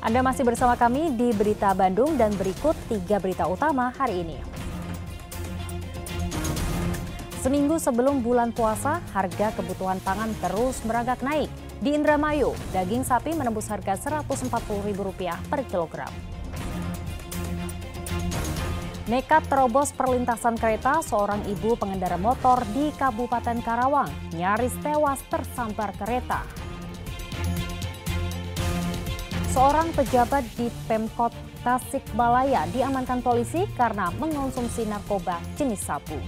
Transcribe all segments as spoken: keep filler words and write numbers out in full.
Anda masih bersama kami di Berita Bandung dan berikut tiga berita utama hari ini. Seminggu sebelum bulan puasa, harga kebutuhan pangan terus merangkak naik. Di Indramayu, daging sapi menembus harga seratus empat puluh ribu rupiah per kilogram. Nekat terobos perlintasan kereta, seorang ibu pengendara motor di Kabupaten Karawang nyaris tewas tersambar kereta. Seorang pejabat di Pemkot Tasikmalaya diamankan polisi karena mengonsumsi narkoba jenis sabu.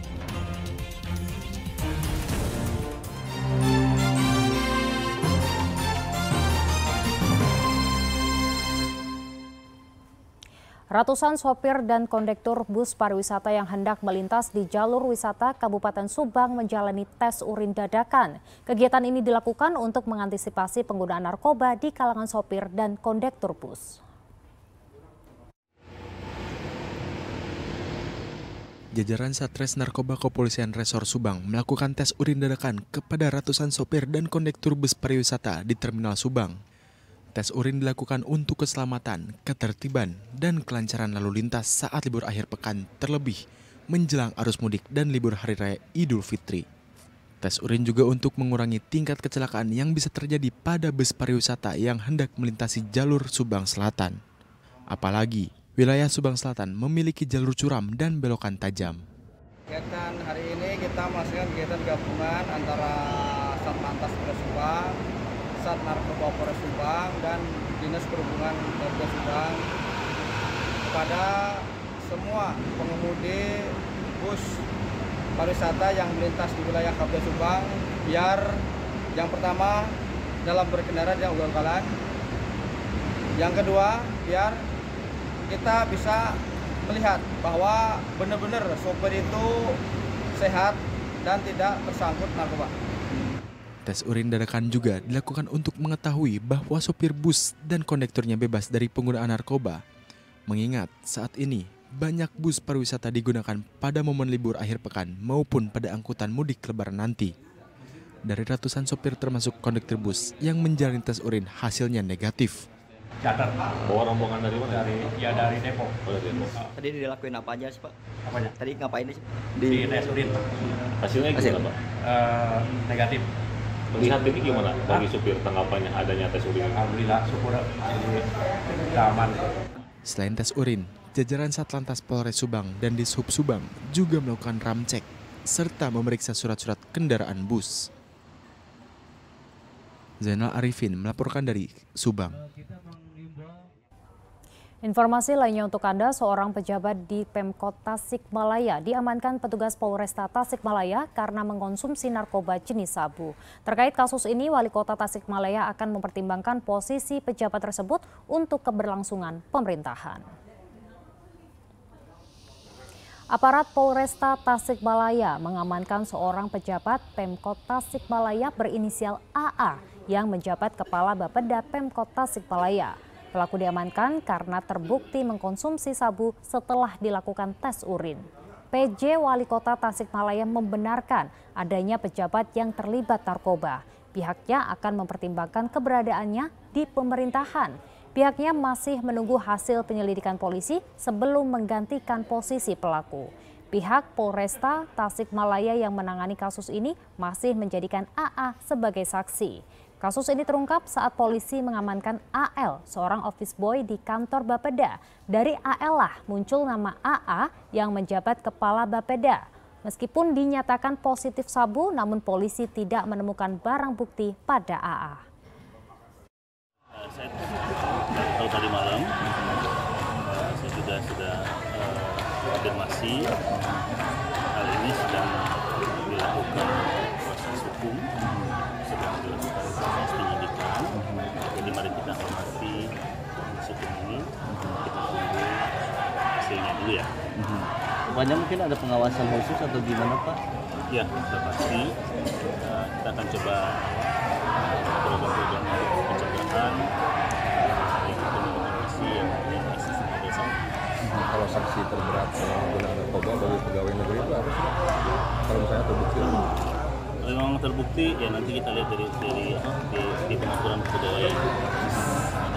Ratusan sopir dan kondektur bus pariwisata yang hendak melintas di jalur wisata Kabupaten Subang menjalani tes urin dadakan. Kegiatan ini dilakukan untuk mengantisipasi penggunaan narkoba di kalangan sopir dan kondektur bus. Jajaran Satres Narkoba Kepolisian Resor Subang melakukan tes urin dadakan kepada ratusan sopir dan kondektur bus pariwisata di Terminal Subang. Tes urin dilakukan untuk keselamatan, ketertiban, dan kelancaran lalu lintas saat libur akhir pekan, terlebih menjelang arus mudik dan libur Hari Raya Idul Fitri. Tes urin juga untuk mengurangi tingkat kecelakaan yang bisa terjadi pada bus pariwisata yang hendak melintasi jalur Subang Selatan. Apalagi, wilayah Subang Selatan memiliki jalur curam dan belokan tajam. Kegiatan hari ini kita melaksanakan kegiatan gabungan antara Satlantas Polres Subang, Sat Narkoba Polres Subang, dan Dinas Perhubungan Polres Subang kepada semua pengemudi bus pariwisata yang melintas di wilayah Kabupaten Subang, biar yang pertama dalam berkendara jangan ugal-ugalan, yang kedua biar kita bisa melihat bahwa benar-benar sopir itu sehat dan tidak tersangkut narkoba. Tes urin dadakan juga dilakukan untuk mengetahui bahwa sopir bus dan kondekturnya bebas dari penggunaan narkoba. Mengingat saat ini banyak bus pariwisata digunakan pada momen libur akhir pekan maupun pada angkutan mudik lebaran nanti. Dari ratusan sopir termasuk kondektur bus yang menjalani tes urin hasilnya negatif. Catat. Bawa rombongan dari mana? Dari ya dari Depok. Oh, dari Depok. Tadi dilakuin apa aja sih, Pak? Apanya? Tadi ngapain sih? Di, di tes urin. Hasilnya gimana, Pak? Uh, negatif. Melihat ini gimana bagi supir tanggapannya adanya tes urin? Alhamdulillah, syukur aman. Selain tes urin, jajaran Satlantas Polres Subang dan Dishub Subang juga melakukan ramcek serta memeriksa surat-surat kendaraan bus. Zainal Arifin melaporkan dari Subang. Informasi lainnya untuk Anda, seorang pejabat di Pemkot Tasikmalaya diamankan petugas Polresta Tasikmalaya karena mengonsumsi narkoba jenis sabu. Terkait kasus ini, Wali Kota Tasikmalaya akan mempertimbangkan posisi pejabat tersebut untuk keberlangsungan pemerintahan. Aparat Polresta Tasikmalaya mengamankan seorang pejabat Pemkot Tasikmalaya berinisial A A yang menjabat Kepala Bapeda Pemkot Tasikmalaya. Pelaku diamankan karena terbukti mengkonsumsi sabu setelah dilakukan tes urin. P J Wali Kota Tasikmalaya membenarkan adanya pejabat yang terlibat narkoba. Pihaknya akan mempertimbangkan keberadaannya di pemerintahan. Pihaknya masih menunggu hasil penyelidikan polisi sebelum menggantikan posisi pelaku. Pihak Polresta Tasikmalaya yang menangani kasus ini masih menjadikan A A sebagai saksi. Kasus ini terungkap saat polisi mengamankan A L, seorang office boy di kantor Bapeda. Dari A L lah muncul nama A A yang menjabat Kepala Bapeda. Meskipun dinyatakan positif sabu, namun polisi tidak menemukan barang bukti pada A A. Saya tahu tadi malam, saya juga sudah konfirmasi hal ini sedang dilakukan proses hukum, sedang dilakukan proses penyidikan. Jadi mari kita hormati proses hukum ini, kita tunggu hasilnya dulu ya. Banyak mungkin ada pengawasan khusus atau gimana, Pak? Ya, kita pasti uh, kita akan coba program-program pencegahan yang komunikasi yang yang masih ada saat. Kalau sanksi terberat menggunakan narkoba bagi pegawai negeri itu apa sih, Pak? Kalau misalnya terbukti? Kalau memang terbukti ya nanti kita lihat dari dari apa, di, di pengaturan kepegawaian.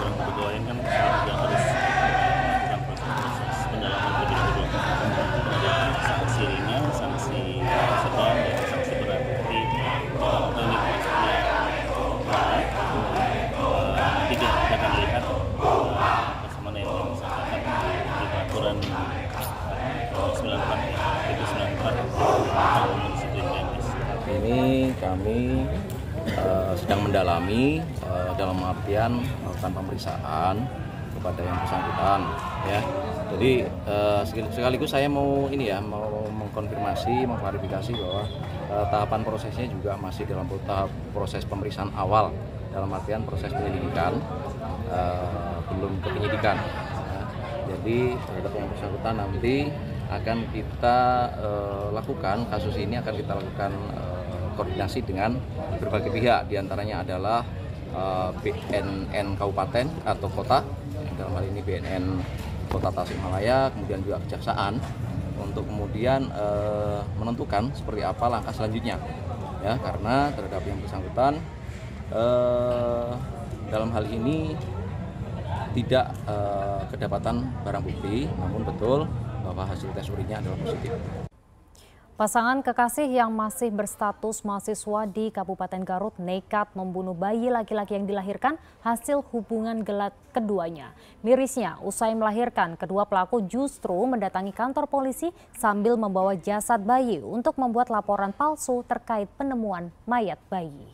peraturan kepegawaian kan juga harus melakukan proses pendalaman lebih dahulu. Ada sanksi ringan, sanksi sedang, dan sanksi berat. Jadi kalau unit maksudnya berat, nanti kita akan lihat bagaimana yang disampaikan di peraturan sembilan puluh empat itu sembilan puluh empat tahun disiplin P N S. Ini kami uh, sedang mendalami uh, dalam artian melakukan pemeriksaan kepada yang bersangkutan, ya. Jadi uh, sekaligus saya mau ini ya mau mengkonfirmasi, mengklarifikasi bahwa uh, tahapan prosesnya juga masih dalam tahap proses pemeriksaan awal, dalam artian proses penyelidikan, uh, belum ke penyidikan. Ya. Jadi terhadap yang bersangkutan nanti akan kita uh, lakukan kasus ini akan kita lakukan uh, koordinasi dengan berbagai pihak, diantaranya adalah uh, B N N Kabupaten atau Kota, yang dalam hal ini B N N Kota Tasikmalaya, kemudian juga Kejaksaan, untuk kemudian uh, menentukan seperti apa langkah selanjutnya, ya, karena terhadap yang bersangkutan uh, dalam hal ini tidak uh, kedapatan barang bukti, namun betul bahwa hasil tes urinnya adalah positif. Pasangan kekasih yang masih berstatus mahasiswa di Kabupaten Garut nekat membunuh bayi laki-laki yang dilahirkan hasil hubungan gelap keduanya. Mirisnya, usai melahirkan, kedua pelaku justru mendatangi kantor polisi sambil membawa jasad bayi untuk membuat laporan palsu terkait penemuan mayat bayi.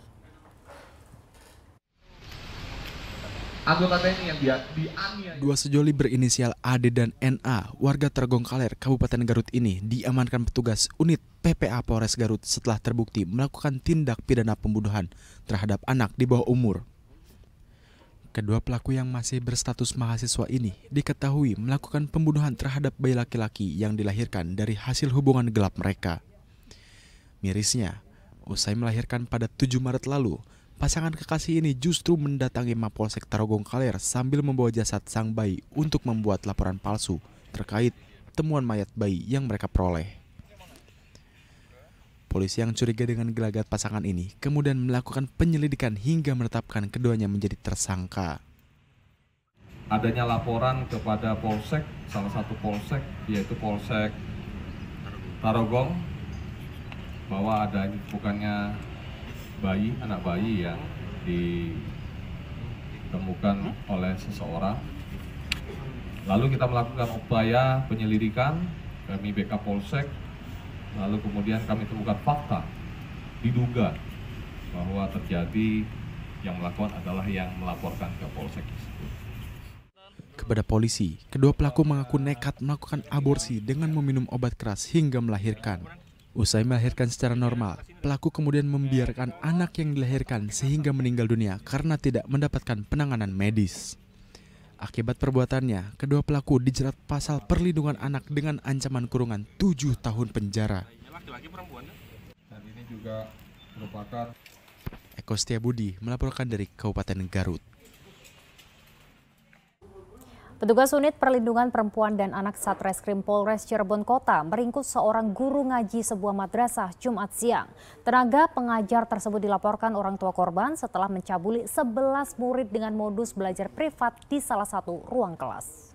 Anggota T N I yang dia dianiaya. Dua sejoli berinisial A D dan N A, warga Tergongkaler, Kabupaten Garut ini diamankan petugas unit P P A Polres Garut setelah terbukti melakukan tindak pidana pembunuhan terhadap anak di bawah umur. Kedua pelaku yang masih berstatus mahasiswa ini diketahui melakukan pembunuhan terhadap bayi laki-laki yang dilahirkan dari hasil hubungan gelap mereka. Mirisnya, usai melahirkan pada tujuh Maret lalu, pasangan kekasih ini justru mendatangi Mapolsek Tarogongkaler sambil membawa jasad sang bayi untuk membuat laporan palsu terkait temuan mayat bayi yang mereka peroleh. Polisi yang curiga dengan gelagat pasangan ini kemudian melakukan penyelidikan hingga menetapkan keduanya menjadi tersangka. Adanya laporan kepada Polsek, salah satu Polsek yaitu Polsek Tarogong, bahwa ada bukannya bayi, anak bayi yang ditemukan oleh seseorang. Lalu kita melakukan upaya penyelidikan, kami B K Polsek, lalu kemudian kami temukan fakta, diduga bahwa terjadi yang melakukan adalah yang melaporkan ke Polsek tersebut. Kepada polisi, kedua pelaku mengaku nekat melakukan aborsi dengan meminum obat keras hingga melahirkan. Usai melahirkan secara normal, pelaku kemudian membiarkan anak yang dilahirkan sehingga meninggal dunia karena tidak mendapatkan penanganan medis. Akibat perbuatannya, kedua pelaku dijerat pasal perlindungan anak dengan ancaman kurungan tujuh tahun penjara. Dan ini juga merupakan Eko Setiabudi melaporkan dari Kabupaten Garut. Petugas unit perlindungan perempuan dan anak Satreskrim Polres Cirebon Kota meringkus seorang guru ngaji sebuah madrasah Jumat siang. Tenaga pengajar tersebut dilaporkan orang tua korban setelah mencabuli sebelas murid dengan modus belajar privat di salah satu ruang kelas.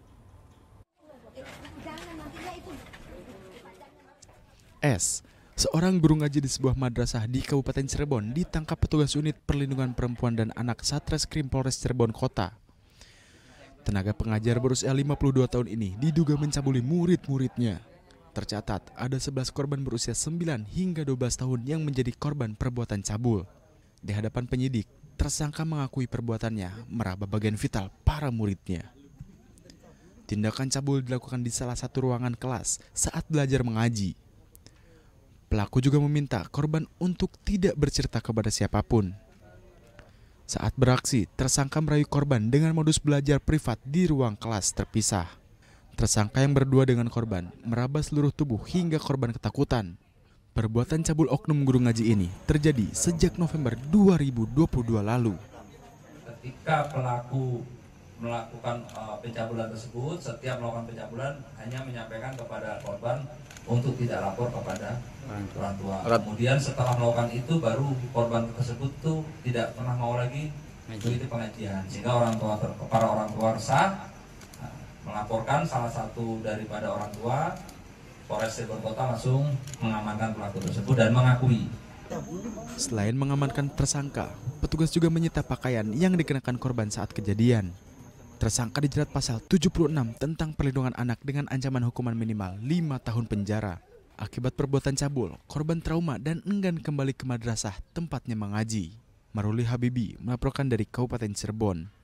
S, seorang guru ngaji di sebuah madrasah di Kabupaten Cirebon ditangkap petugas unit perlindungan perempuan dan anak Satreskrim Polres Cirebon Kota. Tenaga pengajar berusia lima puluh dua tahun ini diduga mencabuli murid-muridnya. Tercatat ada sebelas korban berusia sembilan hingga dua belas tahun yang menjadi korban perbuatan cabul. Di hadapan penyidik, tersangka mengakui perbuatannya meraba bagian vital para muridnya. Tindakan cabul dilakukan di salah satu ruangan kelas saat belajar mengaji. Pelaku juga meminta korban untuk tidak bercerita kepada siapapun. Saat beraksi, tersangka merayu korban dengan modus belajar privat di ruang kelas terpisah. Tersangka yang berdua dengan korban meraba seluruh tubuh hingga korban ketakutan. Perbuatan cabul oknum guru ngaji ini terjadi sejak November dua ribu dua puluh dua lalu. Ketika pelaku melakukan uh, pencabulan tersebut, setiap melakukan pencabulan hanya menyampaikan kepada korban untuk tidak lapor kepada orang tua. Kemudian setelah melakukan itu baru korban tersebut tuh tidak pernah mau lagi Itu pengajian, sehingga orang tua para orang tua resah melaporkan salah satu daripada orang tua. Polres Cirebon Kota langsung mengamankan pelaku tersebut dan mengakui. Selain mengamankan tersangka, petugas juga menyita pakaian yang dikenakan korban saat kejadian. Tersangka dijerat pasal tujuh puluh enam tentang perlindungan anak dengan ancaman hukuman minimal lima tahun penjara. Akibat perbuatan cabul, korban trauma dan enggan kembali ke madrasah tempatnya mengaji. Maruli Habibi melaporkan dari Kabupaten Cirebon.